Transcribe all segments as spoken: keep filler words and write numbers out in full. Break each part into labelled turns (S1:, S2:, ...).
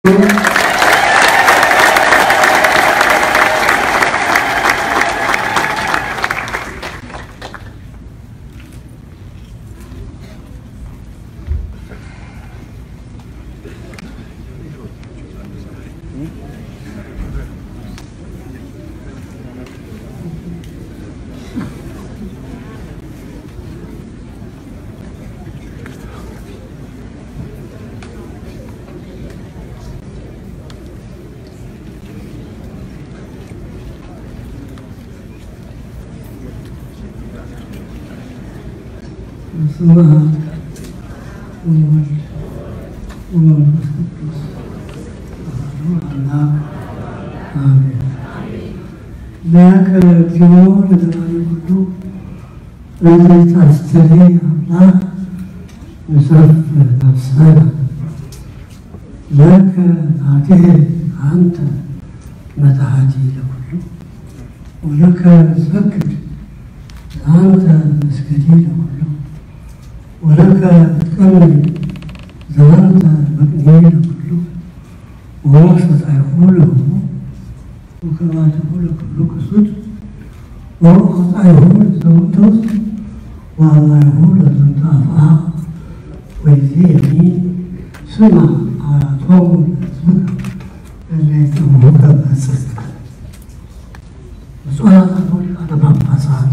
S1: لك هاته أنت متعاتي لكل ولك سكت أنت مسكتي لكل ولك تكمل زمنت مبني لكل ووسط يقوله وكما تقول كلك صدق ووسط يقول زوجته والله يقول زوجته أفعى ويزي يمين سمع طول اللي تموت بس سؤال أقول أنا ما بصعد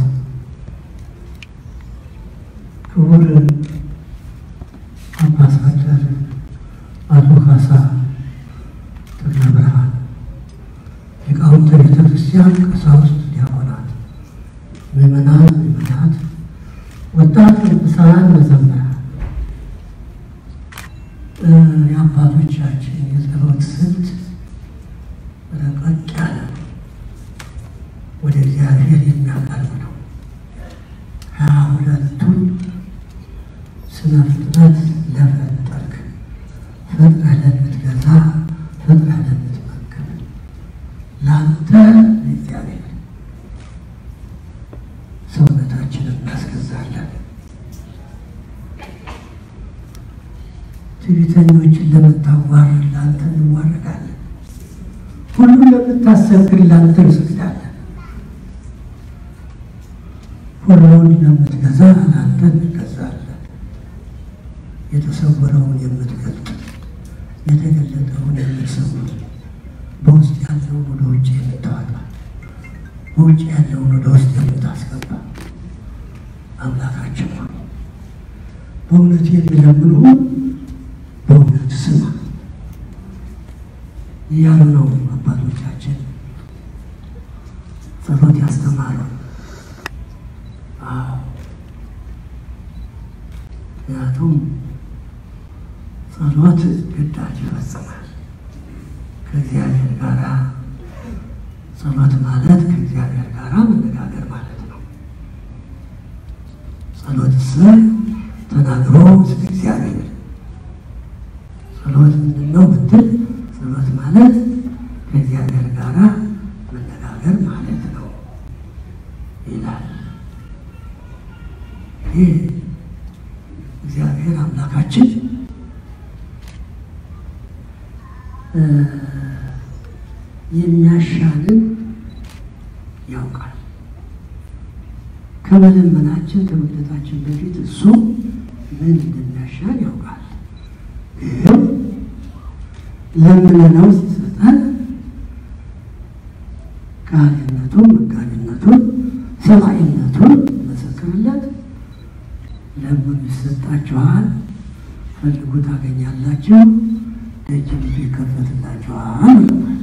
S1: كبر أبى سجل أبو خسا تجربها يقوم تريد السياق كساوس يقولان ممنان ممنات وتعرف بسان مزمع የአባቶቻችን የጸሎት ስልት ረቀቅ ያለ ወደ እግዚአብሔር የሚያቀርብ ነው። ሀያ ሁለቱን ስነ ፍጥረት ለፈጠርክ ፈጥረህ ለምትገዛ ፈጥረህ ለምትመግብ ለአንተ እግዚአብሔር ሰውነታችንን እናስገዛለን። ትዕቢተኞችን ለምታዋርድ ለአንተ እንዋረዳለን። ሁሉን ለምታሰግድ ለአንተ እንሰግዳለን። ሁሉን ለምትገዛ ለአንተ እንገዛለን። የተሰወረውን የምትገልጥ የተገለጠውን የምትሰውር በውስጥ ያለውን ወደ ውጭ የምታወጣ በውጭ ያለውን ወደ ውስጥ የምታስገባ አምላካችን ነው። በእውነት የሚለምኑ በእውነት ስማ እያሉ ነው አባቶቻችን ጸሎት ያስተማሩ። ምክንያቱም ጸሎት ግዳጅ ይፈጽማል ከእግዚአብሔር ጋር። ጸሎት ማለት ከእግዚአብሔር ጋር መነጋገር ማለት ነው። ጸሎት ስር ተናግሮ ስለ እግዚአብሔር ጸሎት ምንድን ነው ብትል ጸሎት ማለት ከእግዚአብሔር ጋር መነጋገር ማለት ነው ይላል። ይህ እግዚአብሔር አምላካችን የሚያሻንን ያውቃል። ከመለመናችን ከመግለጣችን በፊት እሱ ምን እንደሚያሻን ያውቃል። ይህም ለምንነው ሲሰጠን ቃልነቱን መጋቢነቱን ሰማይነቱን መሰክርለት ለምን ይሰጣችኋል፣ ፈልጉ ታገኛላችሁ፣ ደጅም ይከፈትላችኋል ይላል።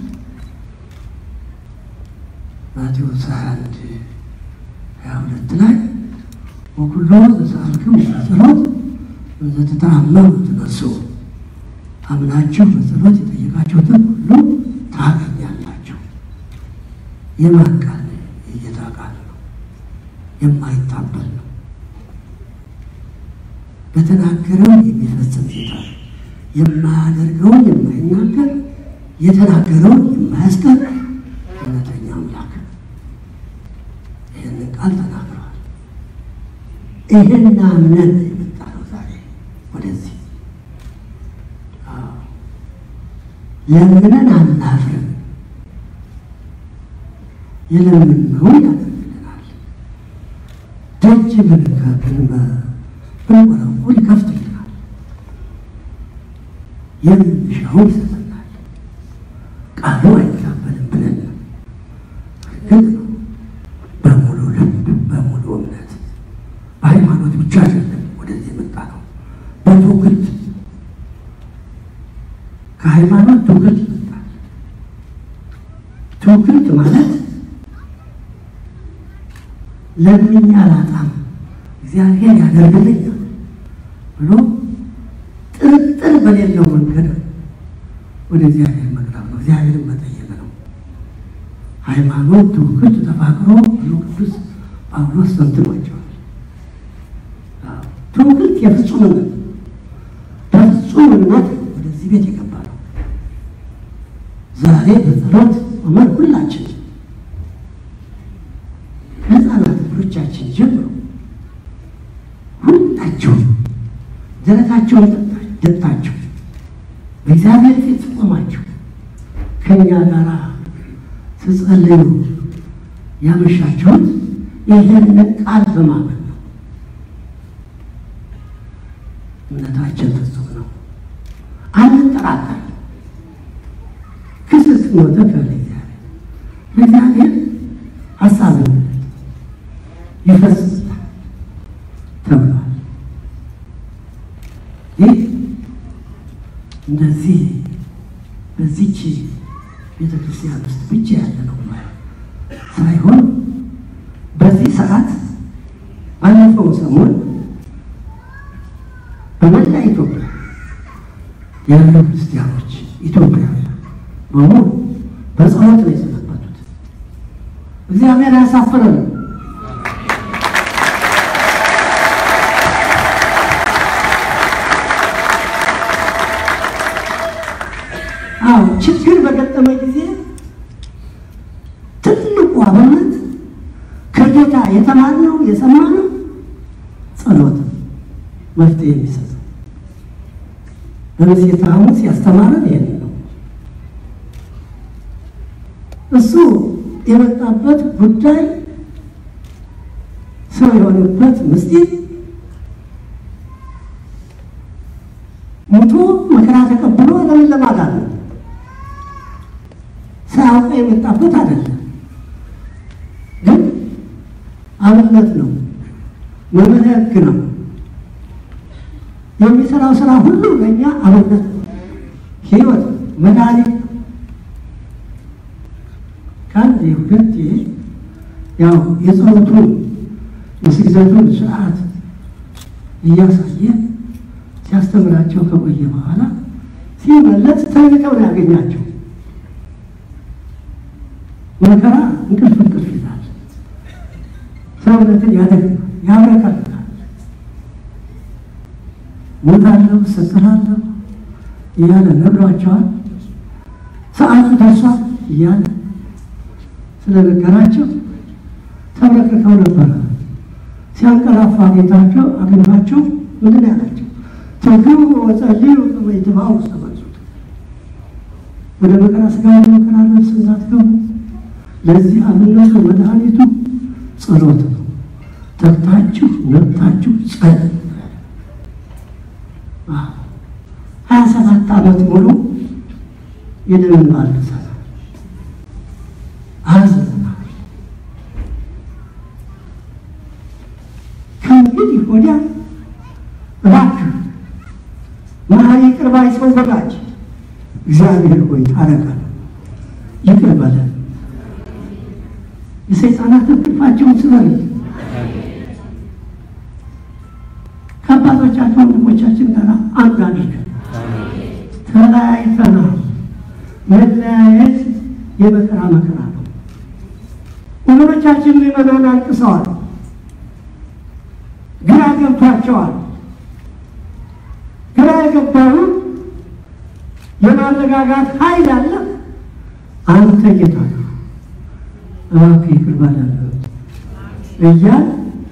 S1: ማቴዎስ ሃያ አንድ ሃያ ሁለት ላይ ወኩሎ ዘሰአልክሙ በጸሎት ወዘተተአመኑ ትነሱ፣ አምናችሁ በጸሎት የጠየቃችሁትን ሁሉ ታገኛላችሁ። የማን ቃል? የጌታ ቃል ነው፣ የማይታበል ነው። በተናገረው የሚፈጽም ጌታ ነው። የማያደርገውን የማይናገር የተናገረውን የማያስቀር እውነተኛ አምላክ ይህንን ቃል ተናግረዋል። ይህን አምነን የመጣ ነው ዛሬ ወደዚህ። ለምነን አናፍርም። የለምነውን ያደርግልናል። ደጅ ብንቆረቁር ይከፍትልናል። የምንሻውን ይሰጠናል። ቃሉ አይታበልም ብለን ግን በሙሉ ልብ በሙሉ እምነት በሃይማኖት ብቻ አይደለም ወደዚህ የመጣ ነው። በትውክልት ከሃይማኖት ትውክልት ይመጣል። ትውክልት ማለት ለምኛ አላጣም እግዚአብሔር ያደርግልኛል ብሎ ጥርጥር በሌለው መንገድ ወደ እግዚአብሔር መቅረብ ነው። እግዚአብሔርን መጠየቅ ነው። ሃይማኖት ትውክልት ተፋቅሮ ብሎ ቅዱስ ጳውሎስ ሰምቷቸዋል። ትውክልት የፍጹምነት በፍጹምነት ወደዚህ ቤት የገባ ነው። ዛሬ በጸሎት ወመር ሁላችን ህፃናት ልጆቻችን ጀምሮ ሁላችሁ ደረታቸውን ደብታችሁ በእግዚአብሔር ፊት ቆማችሁ ከእኛ ጋር ስትጸልዩ ያመሻችሁት ይህንን ቃል በማመን ነው። እምነታችን ፍጹም ነው። አንጠራጠር። ክስት ሞተ ለእግዚአብሔር ለእግዚአብሔር ሀሳብን ይፈጽማል ተብሏል። ይህ እንደዚህ በዚች ቤተክርስቲያን ውስጥ ብቻ ያለ ነው ሳይሆን በዚህ ሰዓት ባለፈው ሰሞን በመላ ኢትዮጵያ ያሉ ክርስቲያኖች ኢትዮጵያውያን በሙሉ በጸሎት ነው የሰነበቱት። እግዚአብሔር ያሳፍረን። አዎ ችግር በገጠመ ጊዜ ትልቁ አብነት ከጌታ የተማርነው የሰማነው ጸሎት መፍትሄ የሚሰጥ በምሴተ ሐሙስ ያስተማረን ይሄን ነው። እሱ የመጣበት ጉዳይ ሰው የሆነበት ምስጢር ሞቶ መከራ ተቀብሎ ዓለምን ለማዳን ነው። ሳያውቅ የመጣበት አይደለም። ግን አብነት ነው፣ መምህረ ሕግ ነው። የሚሰራው ስራ ሁሉ ለእኛ አብነት ነው፣ ሕይወት መድኃኒት ነው። ከአንድ ሁለት ያው የጸሎቱን የስግደቱን ስርዓት እያሳየ ሲያስተምራቸው ከቆየ በኋላ ሲመለስ ተኝተው ነው ያገኛቸው። መከራ እንቅልፍ እንቅልፍ ይላል፣ ሰውነትን ያደግማል፣ ያብረቀርቃል። ሞታለሁ እሰቀላለሁ እያለ ነግሯቸዋል። ሰዓቱ ደርሷል እያለ ስለነገራቸው ተብረክርከው ነበረ። ሲያንቀላፋ ጌታቸው አግኝቷቸው ምንድን ያላቸው? ትግቡ ወጸልዩ ከመ ይትባኡ ውስተ መንሱት። ወደ መከራ ሥጋ መከራ ነፍስ እንዳትገቡ ለዚህ አብነቱ መድኃኒቱ ጸሎት ነው። ተግታችሁ ነቅታችሁ ጸልዩ። ሀያ ሰባት ዓመት ሙሉ የደምን ባልሰራ አዝነናል። ከእንግዲህ ወዲያ እባክህ መሐሪ ይቅር ባይ ሰው ወዳጅ እግዚአብሔር ሆይ ታረቀን፣ ይቅር በለን፣ የሰይጣናት እንቅልፋቸውን ስበር፣ ከአባቶቻችን ወንድሞቻችን ጋር አንድ አድርገን። ተለያይተናል። መለያየት የመከራ መከራ ነው። ወገኖቻችን ምዕመናን አልቅሰዋል፣ ግራ ገብቷቸዋል። ግራ የገባው የማረጋጋት ኃይል አለ። አንተ ጌታ እባክህ ይቅር በለን እያል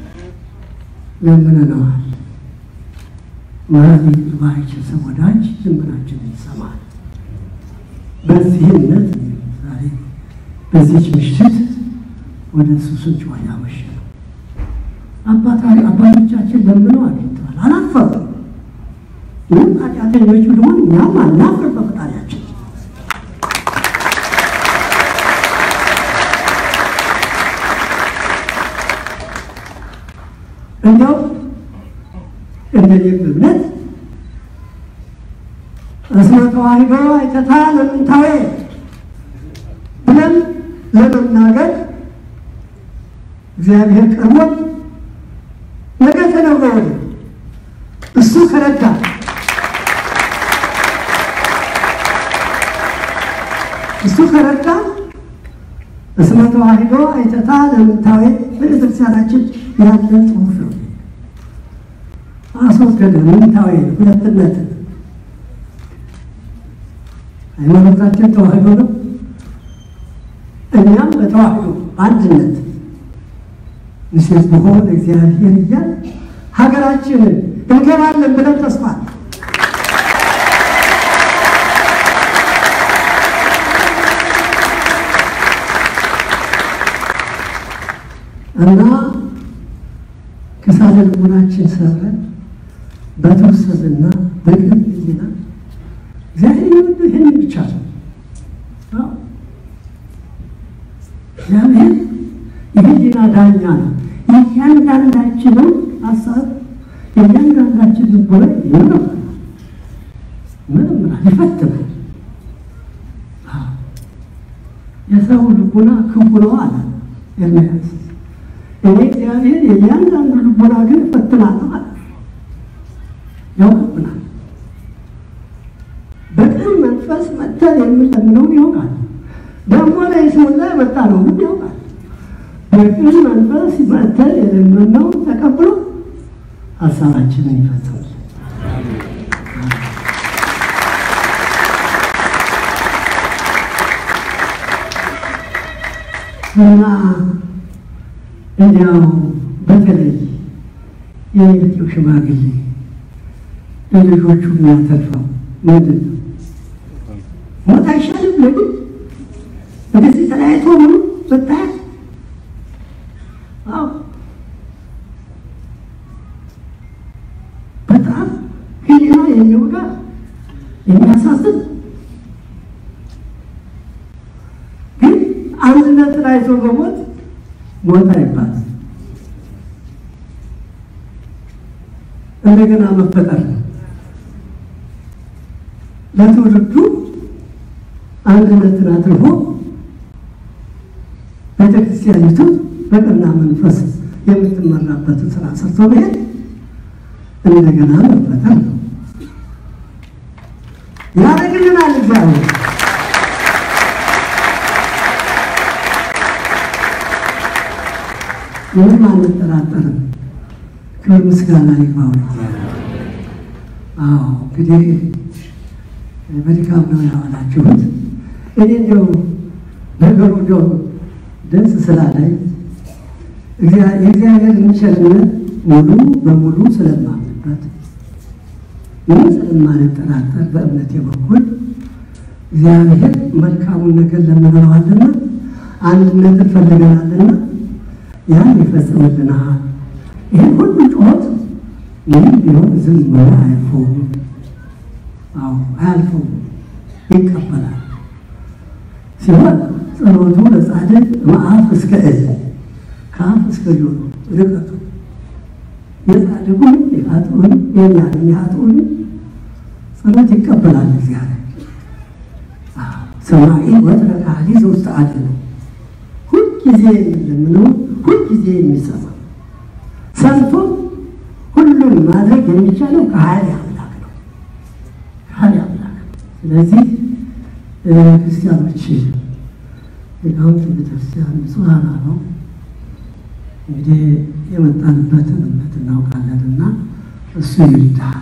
S1: ለምነነዋል። መሐሪ ይቅር ባይ ሰው ወዳጅ ልመናችንን ይሰማል። በዚህነት ዛሬ በዚህች ምሽት ወደ እሱ ስንጮህ ያመሸ ነው። አባታሪ አባቶቻችን ለምነው አግኝተዋል፣ አላፈሩም። ይህም ኃጢአተኞቹ ደግሞ እኛም አናፍር በፈጣሪያችን። እንዲያው እንደኔም እምነት እስመ ተዋሕዶ አይተታ ለምንታዌ ብለን ለመናገር እግዚአብሔር ቀርቦን ነገ ተነገ ወዲያ እሱ ከረዳ እሱ ከረዳ እስመ ተዋሕዶ አይተታ ለምንታዌ በቤተክርስቲያናችን ያለ ጽሑፍ ነው። አስወገደ ምንታዌ ሁለትነትን። ሃይማኖታችን ተዋሕዶ ነው። እኛም በተዋሕዶ አንድነት ንሴት በሆነ እግዚአብሔር እያል ሀገራችንን እንገባለን ብለን ተስፋ እና ከሳለ ልቦናችን ሰብረን በተወሰንና በቅን ሕሊና እግዚአብሔር የሚወደው ይህንን ብቻ ነው። እግዚአብሔር የሕሊና ዳኛ ነው። የእያንዳንዳችንን ሀሳብ የእያንዳንዳችን ልቦና ይመረምራል፣ ይመረምራል፣ ይፈትናል። የሰው ልቦና ክፉ ነው አለ ኤርምያስ። እኔ እግዚአብሔር የእያንዳንዱ ልቦና ግን እፈትናለሁ አለ። ያውቅብናል። በቅን መንፈስ መተን የምንለምነውን ያውቃል። ደግሞ ላይ ሰው ላይ መጣ ነው ምን ያውቃል። በቅን መንፈስ መተን የለመነውን ተቀብሎ ሀሳባችንን ይፈጽማል። እና እንዲያው በተለይ የቤተው ሽማግሌ ለልጆቹ የሚያተርፈው ምንድን ነው? ሞት አይሻልም? ለግን እንደዚህ ተለያይቶ ምኑ ብታያት አዎ በጣም ሕሊና የሚወጋ የሚያሳዝን ግን አንድነትን አይቶ በሞት ሞት አይባል እንደገና መፈጠር ነው። ለትውልዱ አንድነትን አድርጎ ቤተክርስቲያኒቱ በቀና መንፈስ የምትመራበትን ስራ ሰርቶ መሄድ እንደገና መፈጠር ነው። ያደርግልናል እግዚአብሔር። ምንም አንጠራጠርም። ክብር ምስጋና ይግባው። አዎ እንግዲህ በድካም ነው ያዋላችሁት። እኔ እንደው ነገሩ እንደው ደስ ስላለኝ የእግዚአብሔርን ቸርነት ሙሉ በሙሉ ስለማምንበት ምንም ስለማንጠራጠር በእምነቴ በኩል እግዚአብሔር መልካሙን ነገር ለምንለዋልና አንድነትን ፈልገናልና ያን ይፈጽምልናል። ይህን ሁሉ ጩኸት ምንም ቢሆን ዝም ብሎ አያልፈውም። አዎ አያልፈውም፣ ይቀበላል። ሲሆን ጸሎቱ ለጻድቅ መአፍ እስከ እዝ ከአፍ እስከ ጆሮ ርቀቱ የጻድቁን የኃጥኡን የእኛንም የኃጥኡን ጸሎት ይቀበላል እግዚአብሔር። ሰማዒ ወትረ ካህሊ ዘውስተ አድኅኖ ሁልጊዜ የምንለምነው ሁልጊዜ የሚሰማ ሰምቶ ሁሉን ማድረግ የሚቻለው ከሃሊ አምላክ ነው። ከሃሊ አምላክ። ስለዚህ ክርስቲያኖች ሊቃውንት ቤተክርስቲያን ንጹሐን ነው እንግዲህ የመጣንበትን እምነት እናውቃለንና እሱ ይርዳል።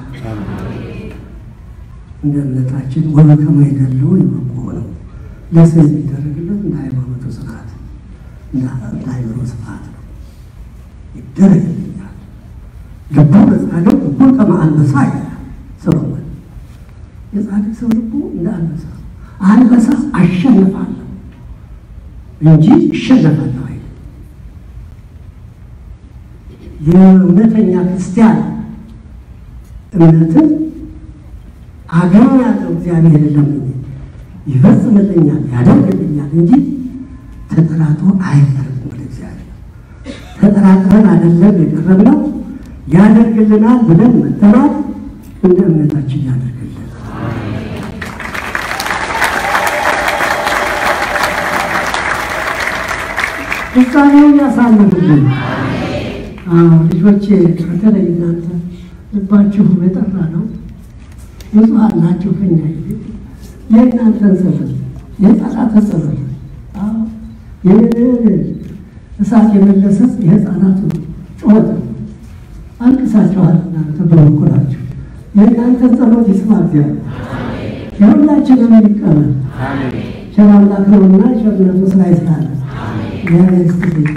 S1: እንደ እምነታችን ወበከመ ይደልው ይበቁ ነው ለሰው የሚደረግለት እንደ ሃይማኖቱ ስርዓት እንደ ሃይማኖቱ ስርዓት ነው ይደረግልኛል። ልቡ ለጻድቅ ልቡ ከመ አንበሳ ይላል ሰሎሞን። የጻድቅ ሰው ልቡ እንደ አንበሳ አንበሳ አሸንፋለሁ እንጂ እሸነፋለሁ አይደል። የእውነተኛ ክርስቲያን እምነትን አገኛለሁ እግዚአብሔር ለምን ይፈጽምልኛል ያደርግልኛል እንጂ ተጠራጥሮ አይቀርም ወደ እግዚአብሔር። ተጠራጥረን አይደለም የቀረብነው ያደርግልናል ብለን መተማመን እንደ እምነታችን ያደርግልን። ፍጻሜውን ያሳምርልን። አዎ ልጆቼ በተለይ እናንተ ልባችሁ የጠራ ነው፣ ንጹሐን ናችሁ። ከኛ ይልቅ የእናንተን ጸሎት የሕፃናት ጸሎት ይህንን እሳት የመለሰ የሕፃናቱ ጩኸት አልቅሳችኋል። እናንተ በበኩላችሁ የእናንተን ጸሎት ይስማ እግዚአብሔር። የሁላችንም ይቀበል። ቸር አምላክ ነውና ቸርነቱ ስራ ይስራል። እግዚአብሔር ይስጥልኝ።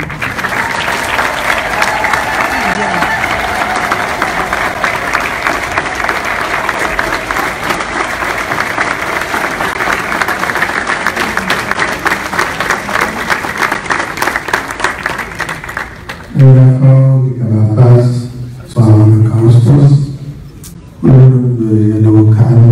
S2: ጳጳስ ጻዋን ካውስቶስ ሁሉንም የልዑካን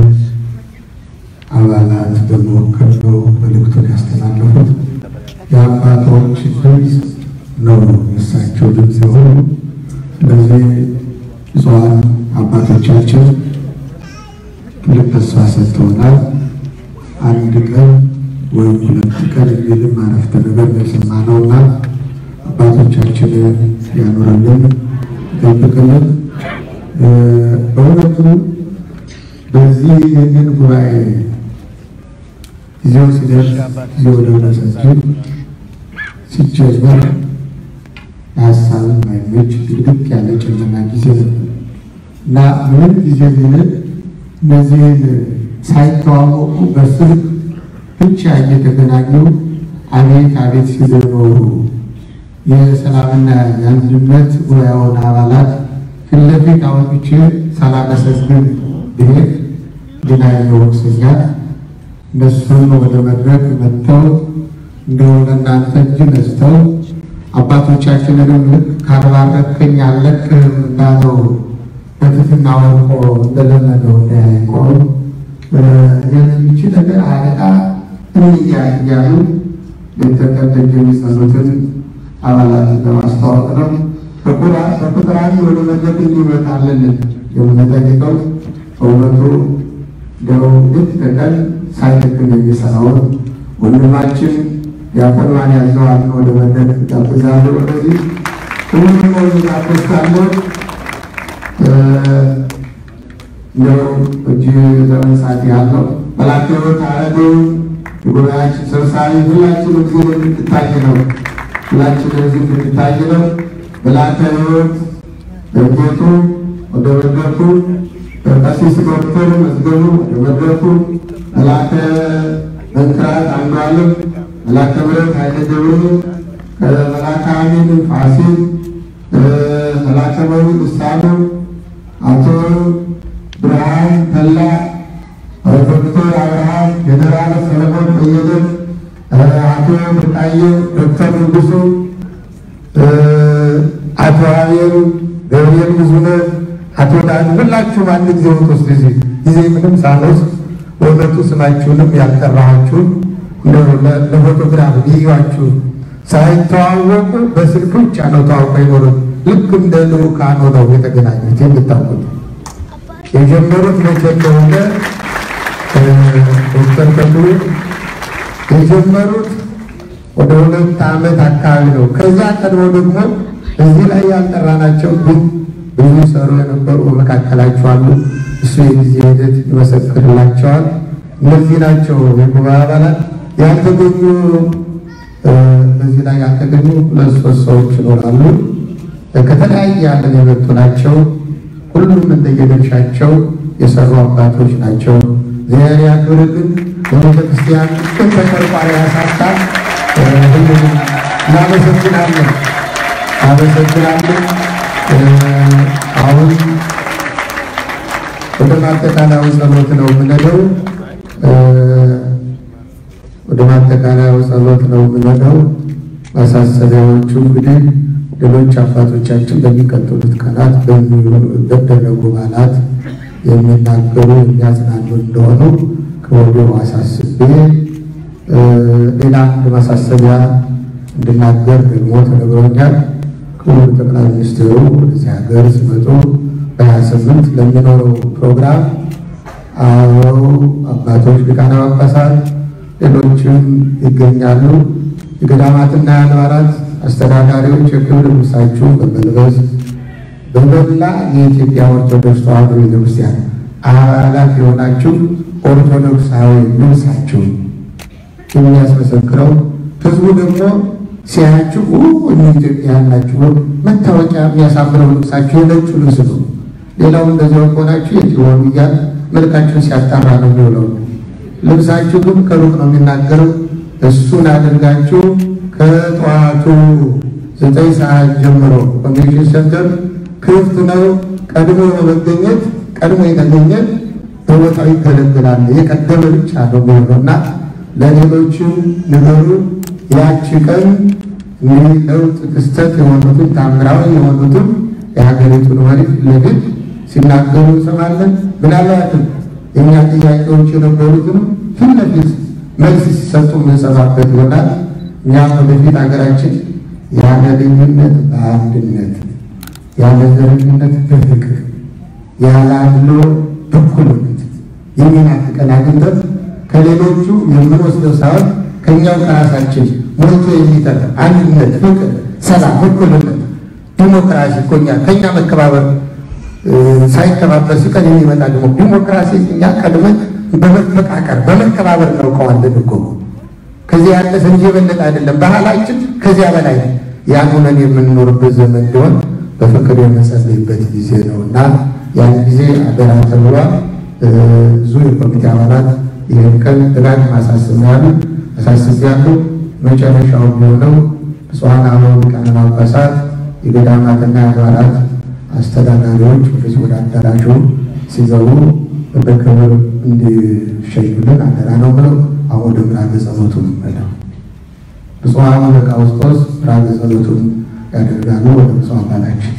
S2: አባላት በመወከል ነው መልእክቱን ያስተላለፉት። የአባቶች ድምፅ ነው የእሳቸው ድምፅ የሆኑ። ስለዚህ ብፁዓን አባቶቻችን ትልቅ ተስፋ ሰጥተውናል። አንድ ቀን ወይም ሁለት ቀን የሚልም አረፍተ ነገር የሰማነውና አባቶቻችን ያኖረልን ይጠብቅልን። በእውነቱ በዚህ ይህንን ጉባኤ ጊዜው ሲደርስ ጊዜው ደረሰ እንጂ ሲጀመር የሀሳብን ማይመች ድቅድቅ ያለ ጨለማ ጊዜ ነበር እና ምንም ጊዜ ቢሆን እነዚህን ሳይተዋወቁ በስልክ ብቻ እየተገናኙ አቤት አቤት ሲሉ ኖሩ። የሰላምና የአንድነት ጉባኤውን አባላት ፊት ለፊት አውጥቼ ሳላመሰግን ብሄድ ሌላ ይወቅሰኛል። እነሱን ወደ መድረክ መጥተው እንደው ለእናንተ እጅ ነስተው አባቶቻችንንም ልክ ካልባረከኝ አልለቅህም እንዳለው በትህትና ወርቆ እንደለመደው እንዳያይቆም የሚች ነገር አለቃ እንያ እያሉ የተቀደጅ የሚጸኑትን አባላት ለማስተዋወቅ ነው። በቁጥር አንድ ወደ መድረክ እንዲመጣልን የምንጠይቀው በእውነቱ እንደው ልክ ተቀን ሳይደክም የሚሰራውን ወንድማችን ዲያቆን ማን ያዘዋል ወደ መድረክ ጋብዛለሁ። ወደዚህ ሁሉም ጋብዛለሁ። እንደው እጅ ለመንሳት ያለው በላቸው ታረዱ ጉባኤያችን ሰብሳቢ ሁላችንም እዚህ እንድትታይ ነው። ሁላችንም እዚህ እንድትታይ ነው። በላተ ሕይወት በጌቱ ወደ መድረኩ፣ ቀሲስ ዶክተር መዝገቡ ወደ መድረኩ፣ በላተ መንክራት አንዷለም፣ በላተ ምሕረት ኃይለ ገብሩ፣ በላተ አሚን ፋሲል፣ በላተ መሪ ውሳኑ፣ አቶ ብርሃን ተላ፣ ዶክተር አብርሃም፣ ጀነራል ሰለሞን በየነ፣ አቶ ብርቃየ፣ ዶክተር ንጉሱ፣ አቶ አቤል ገብርኤል ብዙነህ፣ አቶ ዳን ሁላችሁም አንድ ጊዜ ወጥቶ እዚህ ጊዜ ምንም ሳልወስድ በእውነቱ ስማችሁንም ያልጠራኋችሁን ለፎቶግራፍ ቪዲዮአችሁ ሳይተዋወቁ በስልክ ብቻ ነው ተዋውቀው የኖሩት። ልክ እንደ ልዑካን ሆነው የተገናኙት የምታውቁት የጀመሩት መቼ እንደሆነ ዶክተር ተክሉ የጀመሩት ወደ ሁለት ዓመት አካባቢ ነው። ከዛ ቀድሞ ደግሞ እዚህ ላይ ያልጠራናቸው ግን ብዙ ሰሩ የነበሩ በመካከላቸው አሉ። እሱ የጊዜ ሂደት ይመሰክርላቸዋል። እነዚህ ናቸው የጉባኤ አባላት። ያልተገኙ በዚህ ላይ ያልተገኙ ሁለት ሶስት ሰዎች ይኖራሉ። ከተለያየ ዓለም የመጡ ናቸው። ሁሉም እንደየድርሻቸው የሰሩ አባቶች ናቸው። እግዚአብሔር ያክብርልን። በቤተ ክርስቲያን ቅን ተቆርቋሪ ያሳጣል። ሁሉም እናመሰግናለን አመሰግናለን። አሁን ወደ ማጠቃለያው ጸሎት ነው የምንሄደው። ወደ ማጠቃለያው ጸሎት ነው የምንሄደው። ማሳሰቢያዎቹ እንግዲህ ሌሎች አባቶቻችን በሚቀጥሉት ቀናት በሚደረጉ በዓላት የሚናገሩ የሚያጽናኑ እንደሆኑ ከወዲሁ አሳስቤ ሌላ አንድ ማሳሰቢያ እንድናገር ደግሞ ተነግሮኛል። ክቡር ጠቅላይ ሚኒስትሩ ወደዚህ ሀገር ሲመጡ በሀያ ስምንት ለሚኖረው ፕሮግራም አበው አባቶች፣ ሊቃነ ጳጳሳት፣ ሌሎችም ይገኛሉ። የገዳማትና የአድባራት አስተዳዳሪዎች የክብር ልብሳችሁን በመልበስ በመላ የኢትዮጵያ ኦርቶዶክስ ተዋሕዶ ቤተክርስቲያን አባላት የሆናችሁ ኦርቶዶክሳዊ ልብሳችሁ የሚያስመሰክረው ህዝቡ ደግሞ ሲያያችሁ እነ ኢትዮጵያ ያላችሁ መታወቂያ የሚያሳምረው ልብሳችሁ የነጩ ልብስ ነው። ሌላው እንደዚያው ሆናችሁ የትሆኑ እያል መልካችሁን ሲያጣራ ነው የሚውለው። ልብሳችሁ ግን ከሩቅ ነው የሚናገረው። እሱን አድርጋችሁ ከጠዋቱ ዘጠኝ ሰዓት ጀምሮ ኮንቬንሽን ሴንተር ክፍት ነው። ቀድሞ በመገኘት ቀድሞ የተገኘ በቦታው ይገለገላል። የቀደመ ብቻ ነው የሚሆነውና ለሌሎችም ንገሩ። ያቺ ቀን እንግዲህ ለውጥ ክስተት የሆኑትን ታምራዊ የሆኑትን የሀገሪቱን መሪ ለግድ ሲናገሩ እንሰማለን። ምናልባትም የእኛ ጥያቄዎች የነበሩትን ፊት ለፊት መልስ ሲሰጡ የምንሰማበት ይሆናል። እኛም ወደፊት ሀገራችን ያለ ልዩነት በአንድነት፣ ያለ ዘረኝነት በፍቅር፣ ያለ አድሎ በእኩልነት የሚናፍቀን አግኝተን ከሌሎቹ የምንወስደው ሳይሆን ከኛው ከራሳችን ሞልቶ የሚተርፍ አንድነት፣ ፍቅር፣ ሰላም፣ እኩልነት፣ ዲሞክራሲ እኮኛ ከኛ መከባበር ሳይከባበር ሲቀር የሚመጣ ደግሞ ዲሞክራሲ እኛ ቀድመን በመፈቃቀር በመከባበር ነው ቀዋለን እኮ ከዚህ ያለፈ እንጂ የበለጠ አይደለም። ባህላችን ከዚያ በላይ ያን ሆነን የምንኖርበት ዘመን እንዲሆን በፍቅር የምንጸልይበት ጊዜ ነውና ያን ጊዜ አደራ ተብሏል። ብዙ የኮሚቴ አባላት ይህን ቀን ደጋግ ማሳሰቢያሉ አሳስቢያሉ። መጨረሻው የሚሆነው ብፁዓን አበው ሊቃነ ጳጳሳት፣ የገዳማትና የአድባራት አስተዳዳሪዎች ወደዚህ ወደ አዳራሹ ሲገቡ በክብር እንዲሸኙልን አደራ ነው ብለው አሁን ወደ ምዕራገ ጸሎቱን መጣው ብፁዕ አቡነ ቀውስጦስ ምዕራገ ጸሎቱን ያደርጋሉ። ወደ ብፁዕ አባታችን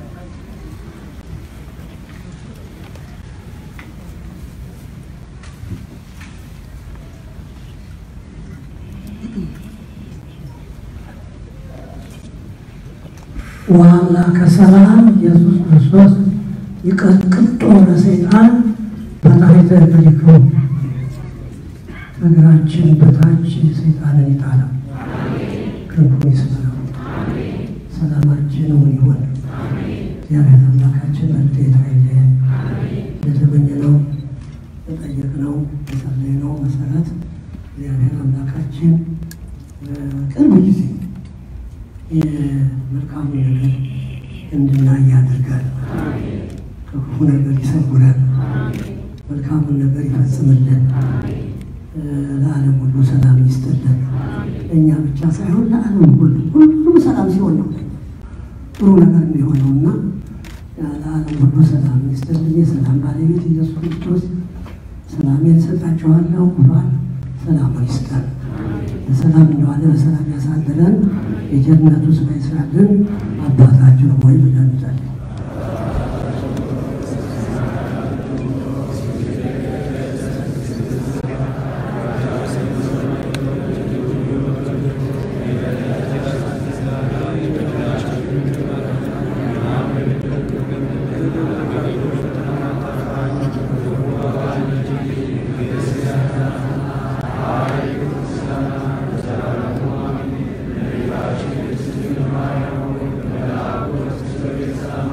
S1: ወአምላከ ሰላም ኢየሱስ ክርስቶስ ይቀጥቅጦ ለሰይጣን በታሕተ እግሪክሙ እግራችን በታች ሰይጣንን ይጣለው፣ ክንፉን ይስበረው፣ ሰላማችን እውን ይሁን። እግዚአብሔር አምላካችን በርዴታ አይለየን። ለተመኘነው ለጠየቅነው ለጸለይነው መሰረት እግዚአብሔር አምላካችን በቅርብ ጊዜ የመልካም ነገር እንድናይ ያድርጋል። ከክፉ ነገር ይሰውረን፣ መልካሙን ነገር ይፈጽምልን። ለዓለም ሁሉ ሰላም ይስጥልን። ለእኛ ብቻ ሳይሆን ለዓለም ሁሉ ሁሉም ሰላም ሲሆን ነው ጥሩ ነገር የሚሆነውና ለዓለም ሁሉ ሰላም ይስጥልን። የሰላም ባለቤት ኢየሱስ ክርስቶስ ሰላሜን እሰጣችኋለሁ ብሏል። ሰላሙን ይስጠን። በሰላም እንደዋለ በሰላም ያሳድረን። የጀነቱ ስራ ይስራልን። አባታችን ሆይ ብለን እንጸልይ።
S3: Amen.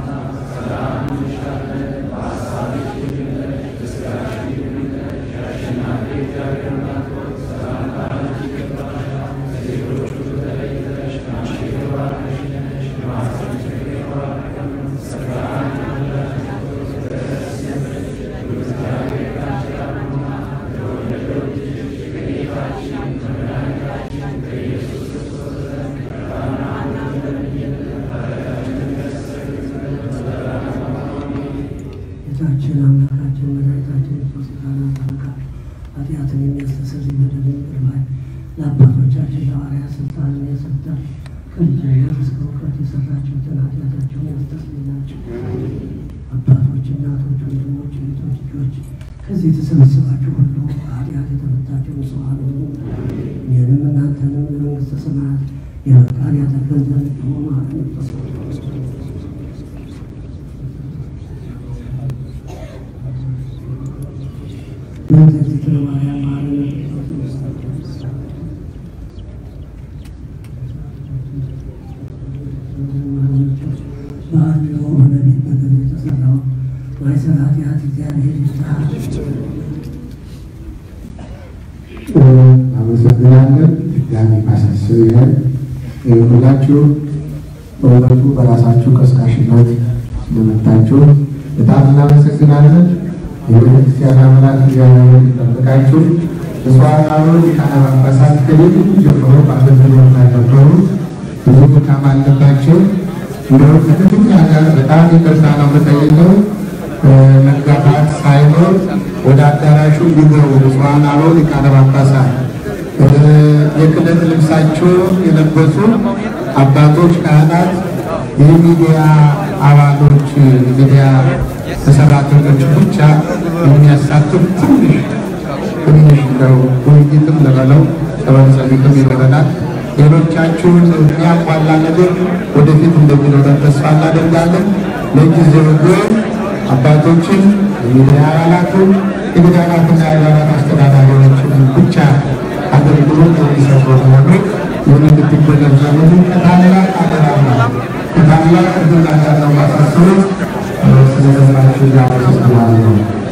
S1: ከልጅነት እስከ እውቀት የሰራችሁትን ኃጢአታችሁን ያስተሰርይላችሁ። አባቶች፣ እናቶች፣ ወንድሞች፣ እህቶች፣ ልጆች ከዚህ የተሰበሰባችሁ ሁሉ ኃጢአት የተመታችሁ ንጹሐን ሁኑ። እኔንም እናንተንም ለመንግሥተ ሰማያት የበቃን ያደርገን ዘንድ ማረን ይፈጸም። በእግዚእትነ ማርያም ማረን በአንድ በነቢይ በገድል የተሰራው ማይሰራ ኃጢአት እግዚአብሔር ይፍታ።
S2: አመሰግናለን። ድጋሚ ማሳሰቢያ ሁላችሁ በእውነቱ በራሳችሁ ቀስቃሽነት ስለመጣችሁ በጣም እናመሰግናለን። የቤተክርስቲያን አምላክ እግዚአብሔር ይጠብቃችሁ። ብፁዓን አበው ሊቃነ ጳጳሳት ከሌሉ ጀምሮ በአገልግሎት ላይ ነበሩ። ብዙ ድካም አለባቸው። እንደው ከትግኛ ጋር በጣም ይቅርታ ነው የምጠይቀው። መጋፋት ሳይኖር ወደ አዳራሹ ሊገቡ ብፁዓን አበው ሊቃነ ጳጳሳት የክህነት ልብሳቸው የለበሱ አባቶች፣ ካህናት፣ የሚዲያ አባሎች፣ ሚዲያ ሰራተኞች ብቻ የሚያሳትፍ ትንሽ ትንሽ ነው ውይይትም ለበለው ተበልጸግም ይለበናል። ሌሎቻችሁን የሚያሟላ ነገር ወደፊት እንደሚኖረን ተስፋ እናደርጋለን። ለጊዜው ግን አባቶችን፣ የሚዲያ አባላትን፣ የገዳማትና የአድባራት አስተዳዳሪዎችን ብቻ አገልግሎት የሚሰጡ ሆኖ ይህን እንድትገነዘቡ ከታላቅ አደራ ከታላቅ እርግና ጋር ነው ማሳሰብ ስለዘመናችሁ ያመሰግናለሁ።